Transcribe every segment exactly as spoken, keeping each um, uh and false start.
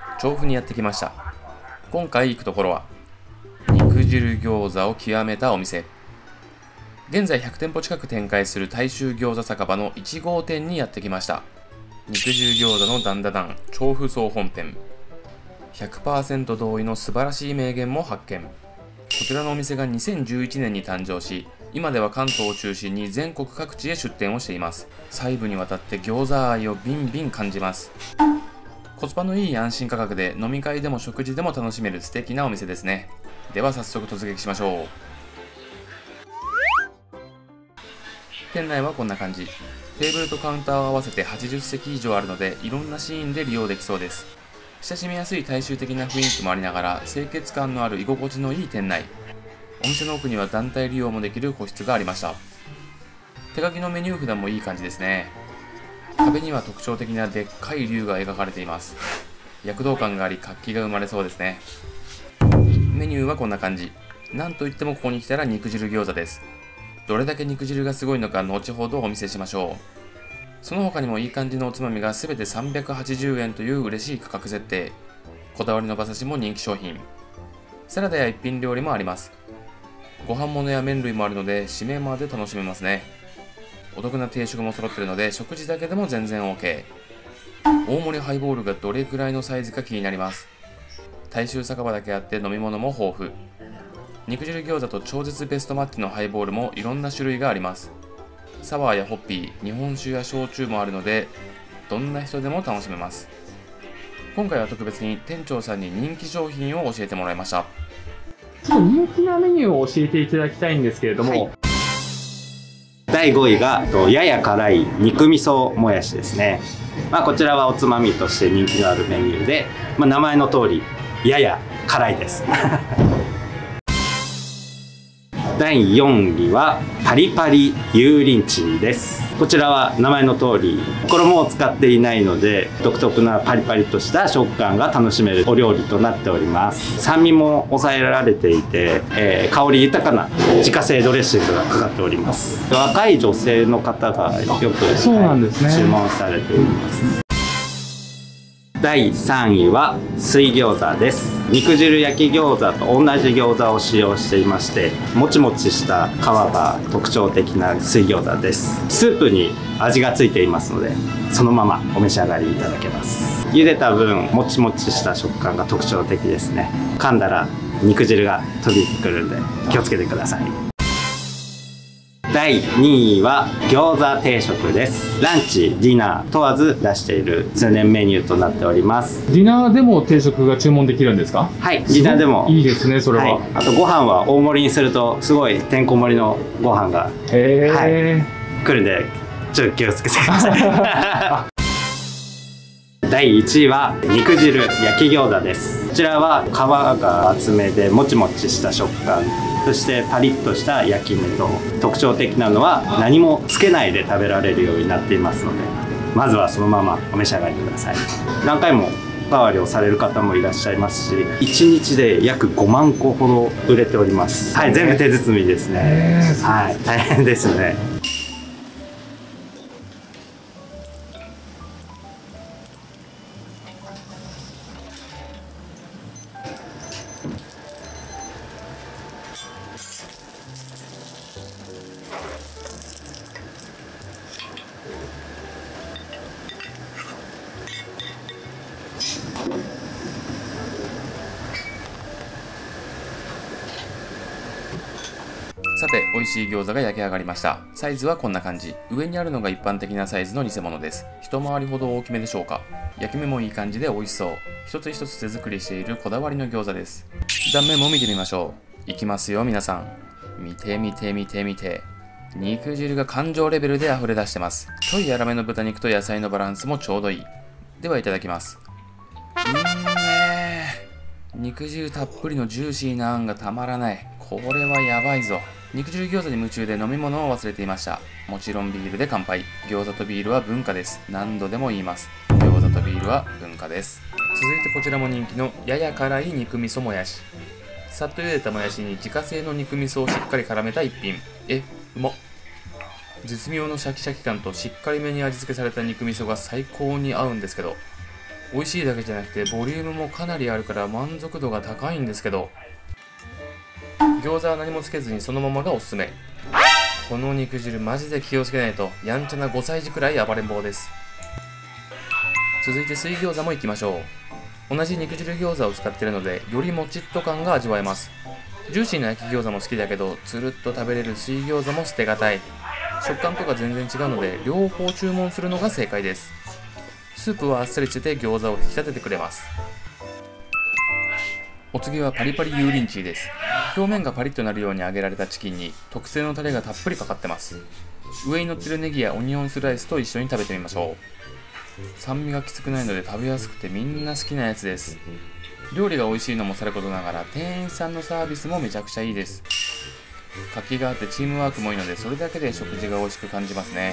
調布にやってきました。今回行くところは肉汁餃子を極めたお店。現在ひゃくてんぽ近く展開する大衆餃子酒場のいち号店にやってきました。肉汁餃子のダンダダン調布総本店。ひゃくパーセント 同意の素晴らしい名言も発見。こちらのお店がにせんじゅういちねんに誕生し、今では関東を中心に全国各地へ出店をしています。細部にわたって餃子愛をビンビン感じます。コスパのいい安心価格で飲み会でも食事でも楽しめる素敵なお店ですね。では早速突撃しましょう。店内はこんな感じ。テーブルとカウンターを合わせてはちじゅっせき以上あるので、いろんなシーンで利用できそうです。親しみやすい大衆的な雰囲気もありながら、清潔感のある居心地のいい店内。お店の奥には団体利用もできる個室がありました。手書きのメニュー札もいい感じですね。壁には特徴的なでっかい竜が描かれています。躍動感があり活気が生まれそうですね。メニューはこんな感じ。なんといってもここに来たら肉汁餃子です。どれだけ肉汁がすごいのか後ほどお見せしましょう。その他にもいい感じのおつまみが全てさんびゃくはちじゅうえんという嬉しい価格設定。こだわりの馬刺しも人気商品。サラダや一品料理もあります。ご飯物や麺類もあるので締めまで楽しめますね。お得な定食も揃ってるので食事だけでも全然 OK。 大盛りハイボールがどれくらいのサイズか気になります。大衆酒場だけあって飲み物も豊富。肉汁餃子と超絶ベストマッチのハイボールもいろんな種類があります。サワーやホッピー、日本酒や焼酎もあるのでどんな人でも楽しめます。今回は特別に店長さんに人気商品を教えてもらいました。 ちょっと人気なメニューを教えていただきたいんですけれども、はい、 だいごいがやや辛い肉味噌もやしですね。まあ、こちらはおつまみとして人気のあるメニューで、まあ、名前の通りやや辛いですだいよんいはパリパリ油淋鶏です。こちらは名前の通り衣を使っていないので独特なパリパリとした食感が楽しめるお料理となっております。酸味も抑えられていて、えー、香り豊かな自家製ドレッシングがかかっております。若い女性の方がよく、 そうなんですね、 注文されています。だいさんいは水餃子です。肉汁焼き餃子と同じ餃子を使用していまして、もちもちした皮が特徴的な水餃子です。スープに味がついていますのでそのままお召し上がりいただけます。茹でた分もちもちした食感が特徴的ですね。噛んだら肉汁が飛びてくるんで気をつけてください。だいにいは餃子定食です。ランチ、ディナー問わず出している通年メニューとなっております。 ディナーでも定食が注文できるんですか？ はい、ディナーでもいいですね、それは、 はい、あとご飯は大盛りにするとすごいてんこ盛りのご飯が、 へー、 はい、来るんでちょっと気をつけてくださいだいいちいは肉汁焼き餃子です。こちらは皮が厚めでもちもちした食感、そしてパリッとした焼き目と、特徴的なのは何もつけないで食べられるようになっていますので、まずはそのままお召し上がりください。何回もおかわりをされる方もいらっしゃいますし、いちにちで約ごまんこほど売れております。はい、全部手包みですね。はい、大変ですね。 さて、美味しい餃子が焼き上がりました。サイズはこんな感じ。上にあるのが一般的なサイズの偽物です。一回りほど大きめでしょうか。焼き目もいい感じで美味しそう。一つ一つ手作りしているこだわりの餃子です。断面も見てみましょう。いきますよ皆さん。見て見て見て見て。肉汁が感情レベルで溢れ出してます。ちょい粗めの豚肉と野菜のバランスもちょうどいい。ではいただきます。うーんねー。肉汁たっぷりのジューシーなあんがたまらない。これはやばいぞ。肉汁餃子に夢中で飲み物を忘れていました。もちろんビールで乾杯。餃子とビールは文化です。何度でも言います。餃子とビールは文化です。続いてこちらも人気のやや辛い肉味噌もやし。さっと茹でたもやしに自家製の肉味噌をしっかり絡めた一品。え、うまっ。絶妙のシャキシャキ感としっかりめに味付けされた肉味噌が最高に合うんですけど、 美味しいだけじゃなくてボリュームもかなりあるから満足度が高いんですけど、餃子は何もつけずにそのままがおすすめ。この肉汁マジで気をつけないとやんちゃなごさい児くらい暴れん坊です。続いて水餃子もいきましょう。同じ肉汁餃子を使っているのでよりもちっと感が味わえます。ジューシーな焼き餃子も好きだけどつるっと食べれる水餃子も捨てがたい。食感とか全然違うので両方注文するのが正解です。スープはあっさりしてて餃子を引き立ててくれます。お次はパリパリ油淋鶏です。表面がパリッとなるように揚げられたチキンに特製のタレがたっぷりかかってます。上に乗ってるネギやオニオンスライスと一緒に食べてみましょう。酸味がきつくないので食べやすくてみんな好きなやつです。料理が美味しいのもさることながら店員さんのサービスもめちゃくちゃいいです。活気があってチームワークもいいのでそれだけで食事が美味しく感じますね。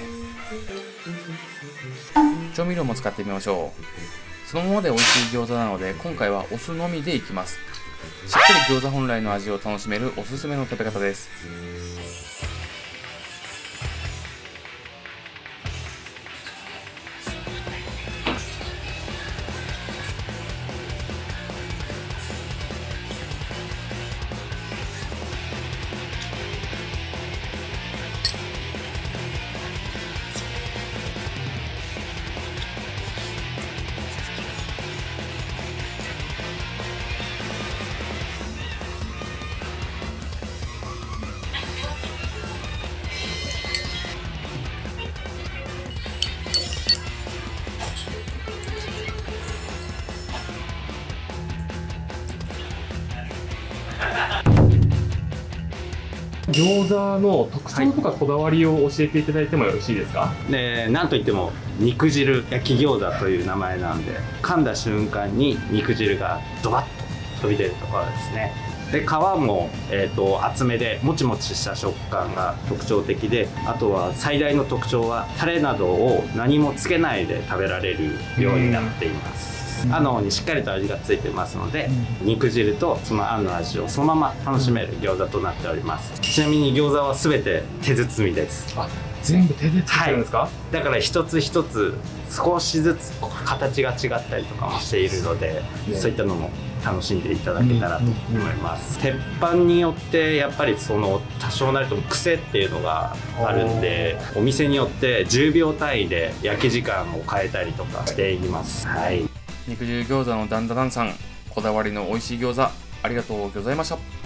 調味料も使ってみましょう。そのままで美味しい餃子なので今回はお酢のみでいきます。しっかり餃子本来の味を楽しめるおすすめの食べ方です。 餃子の特徴とかこだわりを教えていただいてもよろしいですか？ でなんといっても肉汁焼き餃子という名前なんで、噛んだ瞬間に肉汁がドバッと飛び出るところですね。で皮も、えー、と厚めでもちもちした食感が特徴的で、あとは最大の特徴はタレなどを何もつけないで食べられるようになっています。あんにしっかりと味がついてますので、肉汁とそのあんの味をそのまま楽しめる餃子となっております。ちなみに餃子は全て手包みです。 あ、全部手で作ってるんですか？ はい、だから一つ一つ少しずつ形が違ったりとかもしているので、ね、そういったのも楽しんでいただけたらと思います。鉄板によってやっぱりその多少なりとも癖っていうのがあるんで、お店によってじゅうびょう単位で焼き時間を変えたりとかしています。はい。 肉汁餃子のダンダダンさん、こだわりの美味しい餃子ありがとうございました。